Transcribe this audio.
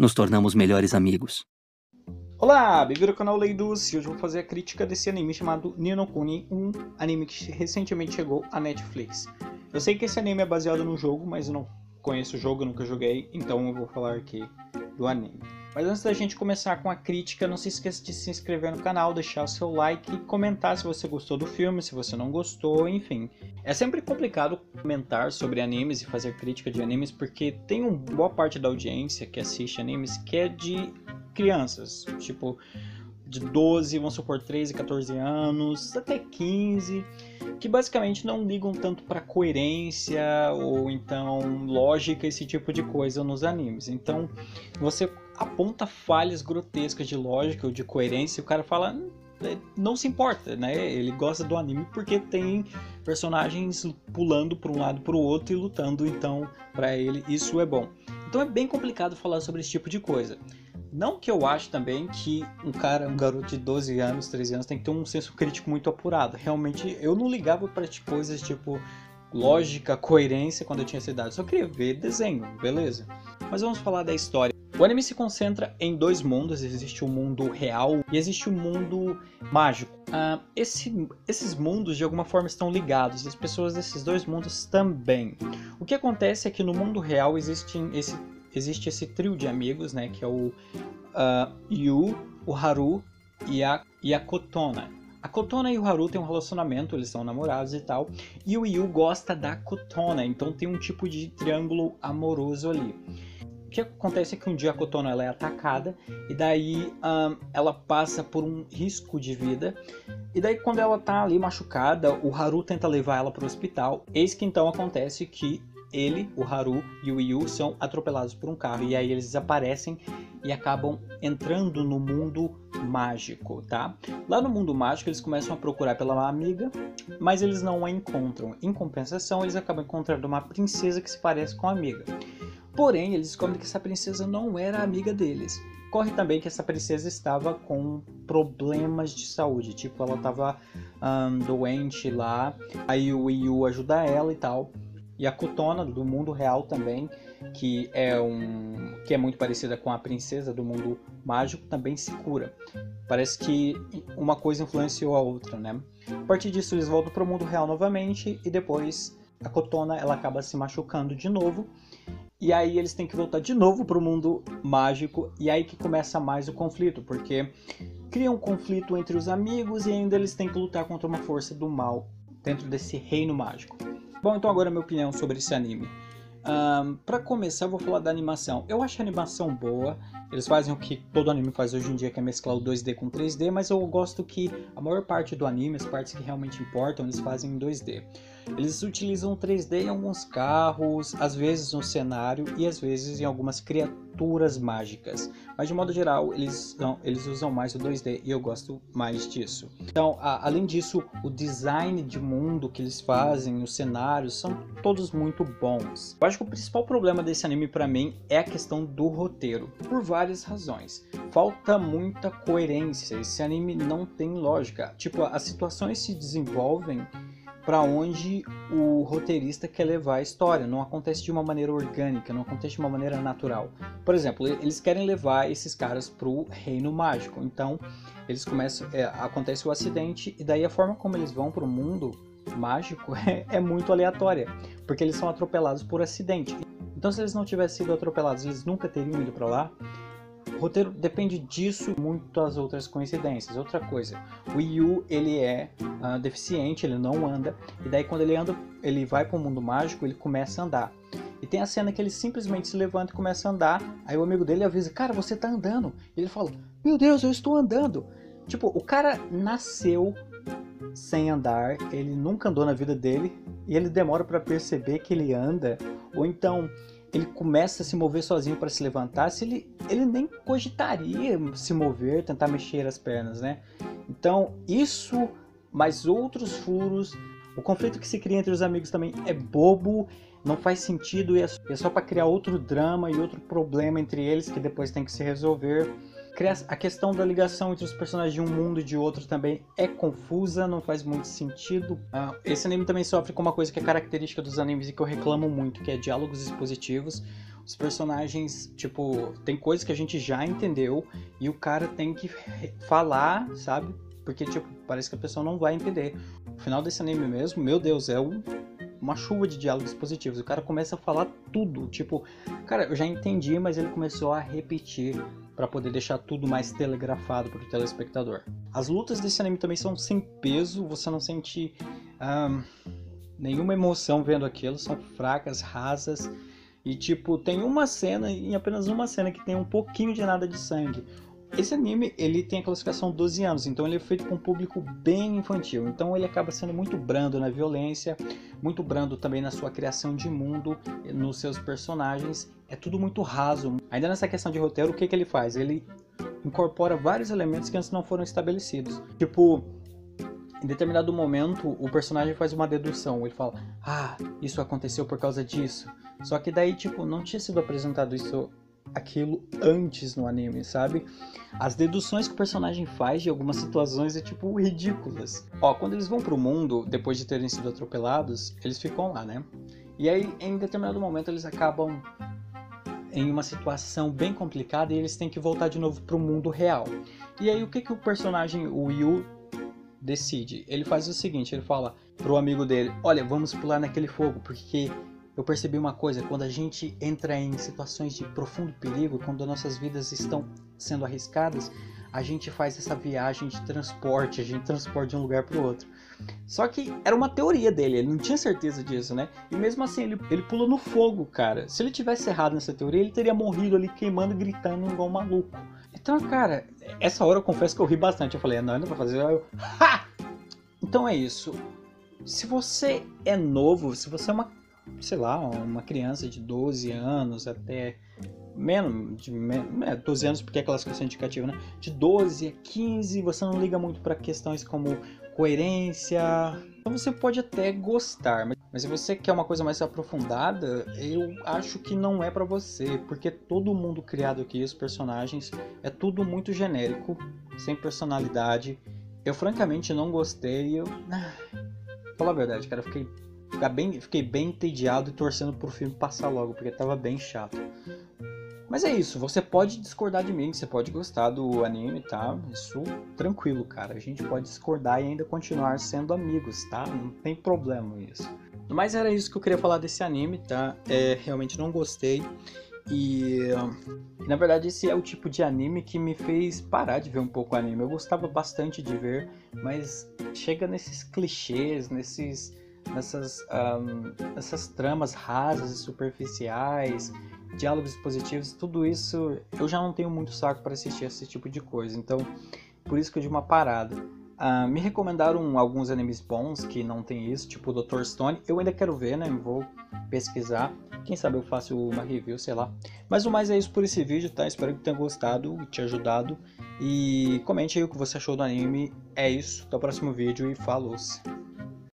nos tornamos melhores amigos. Olá, bem-vindo ao canal Leidus, e hoje eu vou fazer a crítica desse anime chamado Ni no Kuni, um anime que recentemente chegou à Netflix. Eu sei que esse anime é baseado no jogo, mas eu não conheço o jogo, eu nunca joguei, então eu vou falar aqui do anime. Mas antes da gente começar com a crítica, não se esqueça de se inscrever no canal, deixar o seu like e comentar se você gostou do filme, se você não gostou, enfim. É sempre complicado comentar sobre animes e fazer crítica de animes, porque tem uma boa parte da audiência que assiste animes que é de crianças, tipo de 12, vamos supor 13, 14 anos, até 15, que basicamente não ligam tanto para coerência ou então lógica, esse tipo de coisa nos animes. Então você aponta falhas grotescas de lógica ou de coerência e o cara fala, não se importa, né? Ele gosta do anime porque tem personagens pulando para um lado para o outro e lutando, então para ele isso é bom. Então é bem complicado falar sobre esse tipo de coisa. Não que eu acho também que um garoto de 12 anos, 13 anos tem que ter um senso crítico muito apurado. Realmente eu não ligava para coisas tipo lógica, coerência quando eu tinha essa idade. Eu só queria ver desenho, beleza? Mas vamos falar da história. O anime se concentra em dois mundos, existe o mundo real e existe o mundo mágico. Esses mundos de alguma forma estão ligados, e as pessoas desses dois mundos também. O que acontece é que no mundo real existe esse trio de amigos, né, que é o Yu, o Haru e a Kotona. A Kotona e o Haru têm um relacionamento, eles são namorados e tal, e o Yu gosta da Kotona, então tem um tipo de triângulo amoroso ali. O que acontece é que um dia a Kotona ela é atacada e daí ela passa por um risco de vida. E daí quando ela tá ali machucada, o Haru tenta levar ela para o hospital. Eis que então acontece que ele, o Haru e o Yu são atropelados por um carro. E aí eles desaparecem e acabam entrando no mundo mágico, tá? Lá no mundo mágico eles começam a procurar pela amiga, mas eles não a encontram. Em compensação, eles acabam encontrando uma princesa que se parece com a amiga. Porém, eles descobrem que essa princesa não era amiga deles. Corre também que essa princesa estava com problemas de saúde, tipo, ela estava doente lá, aí o Yu ajuda ela e tal. E a Kotona, do mundo real também, que é muito parecida com a princesa do mundo mágico, também se cura. Parece que uma coisa influenciou a outra, né? A partir disso, eles voltam para o mundo real novamente e depois a Kotona ela acaba se machucando de novo. E aí eles têm que voltar de novo para o mundo mágico, e aí que começa mais o conflito, porque cria um conflito entre os amigos e ainda eles têm que lutar contra uma força do mal dentro desse reino mágico. Bom, então agora a minha opinião sobre esse anime. Para começar, eu vou falar da animação. Eu acho a animação boa. Eles fazem o que todo anime faz hoje em dia, que é mesclar o 2D com 3D, mas eu gosto que a maior parte do anime, as partes que realmente importam, eles fazem em 2D. Eles utilizam 3D em alguns carros, às vezes no cenário e às vezes em algumas criaturas mágicas. Mas de modo geral, eles usam mais o 2D e eu gosto mais disso. Então, além disso, o design de mundo que eles fazem, os cenários, são todos muito bons. Eu acho que o principal problema desse anime pra mim é a questão do roteiro, por várias razões. Falta muita coerência, esse anime não tem lógica. Tipo, as situações se desenvolvem para onde o roteirista quer levar a história, não acontece de uma maneira orgânica, não acontece de uma maneira natural. Por exemplo, eles querem levar esses caras pro reino mágico, então eles acontece o acidente e daí a forma como eles vão pro mundo mágico é muito aleatória, porque eles são atropelados por acidente. Então se eles não tivessem sido atropelados, eles nunca teriam ido para lá. O roteiro depende disso e muitas outras coincidências. Outra coisa, o Yu ele é deficiente, ele não anda, e daí quando ele vai para o mundo mágico, ele começa a andar. E tem a cena que ele simplesmente se levanta e começa a andar, aí o amigo dele avisa, cara, você tá andando. E ele fala, meu Deus, eu estou andando. Tipo, o cara nasceu sem andar, ele nunca andou na vida dele, e ele demora para perceber que ele anda, ou então ele começa a se mover sozinho para se levantar, se ele nem cogitaria se mover, tentar mexer as pernas, né? Então, isso, mais outros furos, o conflito que se cria entre os amigos também é bobo, não faz sentido e é só para criar outro drama e outro problema entre eles que depois tem que se resolver. A questão da ligação entre os personagens de um mundo e de outro também é confusa, não faz muito sentido. Esse anime também sofre com uma coisa que é característica dos animes e que eu reclamo muito, que é diálogos expositivos. Os personagens, tipo, tem coisas que a gente já entendeu e o cara tem que falar, sabe? Porque, tipo, parece que a pessoa não vai entender. O final desse anime mesmo, meu Deus, é uma chuva de diálogos positivos. O cara começa a falar tudo, tipo, cara, eu já entendi, mas ele começou a repetir para poder deixar tudo mais telegrafado para o telespectador. As lutas desse anime também são sem peso, você não sente nenhuma emoção vendo aquilo, são fracas, rasas. E tipo, tem uma cena, em apenas uma cena, que tem um pouquinho de nada de sangue. Esse anime, ele tem a classificação 12 anos, então ele é feito para um público bem infantil. Então ele acaba sendo muito brando na violência, muito brando também na sua criação de mundo, nos seus personagens. É tudo muito raso. Ainda nessa questão de roteiro, o que ele faz? Ele incorpora vários elementos que antes não foram estabelecidos. Tipo, em determinado momento, o personagem faz uma dedução. Ele fala, isso aconteceu por causa disso. Só que daí, tipo, não tinha sido apresentado aquilo antes no anime, sabe? As deduções que o personagem faz de algumas situações é tipo ridículas. Quando eles vão pro mundo, depois de terem sido atropelados, eles ficam lá, né? E aí, em determinado momento, eles acabam em uma situação bem complicada e eles têm que voltar de novo pro mundo real. E aí, o que o personagem, o Yu, decide? Ele faz o seguinte, ele fala pro amigo dele, olha, vamos pular naquele fogo, porque eu percebi uma coisa, quando a gente entra em situações de profundo perigo, quando nossas vidas estão sendo arriscadas, a gente faz essa viagem de transporte, a gente transporta de um lugar para o outro. Só que era uma teoria dele, ele não tinha certeza disso, né? E mesmo assim, ele pula no fogo, cara. Se ele tivesse errado nessa teoria, ele teria morrido ali queimando, gritando igual um maluco. Então, cara, essa hora eu confesso que eu ri bastante. Eu falei, não vai fazer... Então é isso. Se você é novo, se você é uma criança de 12 anos até menos, 12 anos porque é classificação indicativa, né? De 12 a 15, você não liga muito para questões como coerência, então você pode até gostar, mas se você quer uma coisa mais aprofundada, eu acho que não é para você, porque todo mundo criado aqui, os personagens, é tudo muito genérico, sem personalidade. Eu francamente não gostei, falar a verdade, cara, fiquei bem entediado e torcendo pro filme passar logo, porque tava bem chato. Mas é isso, você pode discordar de mim, você pode gostar do anime, tá? Isso tranquilo, cara. A gente pode discordar e ainda continuar sendo amigos, tá? Não tem problema isso. Mas era isso que eu queria falar desse anime, tá? Realmente não gostei. E na verdade esse é o tipo de anime que me fez parar de ver um pouco o anime. Eu gostava bastante de ver, mas chega nesses clichês, nessas tramas rasas e superficiais, diálogos positivos, tudo isso eu já não tenho muito saco para assistir esse tipo de coisa, então por isso que eu dei uma parada. Me recomendaram alguns animes bons que não tem isso, tipo o Dr. Stone. Eu ainda quero ver, né? Vou pesquisar, quem sabe eu faço uma review, sei lá. Mas o mais é isso por esse vídeo, tá? Espero que tenha gostado e te ajudado. E comente aí o que você achou do anime. É isso, até o próximo vídeo e falou-se.